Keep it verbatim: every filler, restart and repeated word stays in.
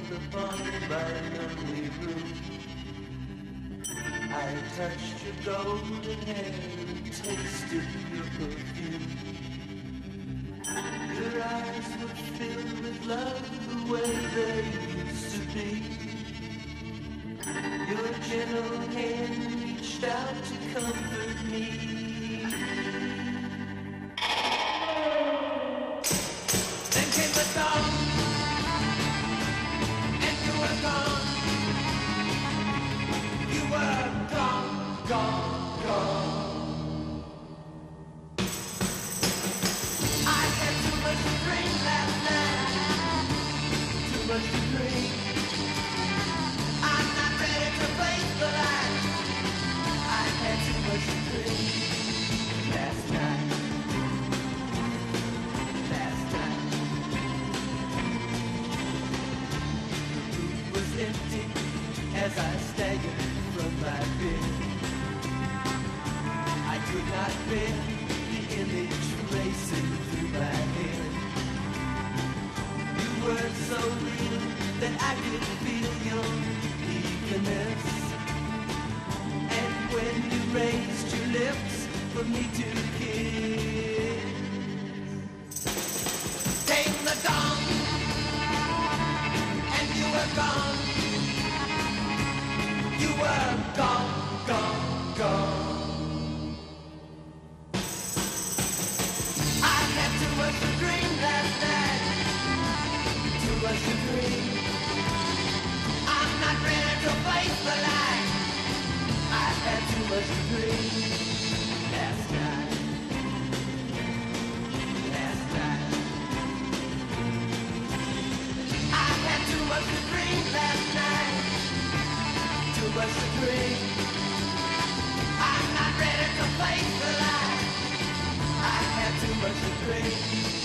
upon my lonely room. I touched your golden hair and tasted your perfume. Your eyes were filled with love the way they used to be. Your gentle hand reached out to comfort me. Then came the dawn, and you were gone. You were gone, gone, gone. I had too much to drink last night, too much to drink. I'm not ready to face the light. I had too much to drink last night, last night. The room was empty as I staggered from my bed. I could not bear the image racing through my head. You were so real that I could feel your eagerness. And when you raised your lips for me to kiss, came the dawn, and you were gone. You were gone, gone, gone. I had too much to drink last night, too much to drink. I'm not ready to face the light. I had too much to drink last night, last night. I had too much to drink last night, too much to drink. I'm not ready to face the light. I had too much to drink.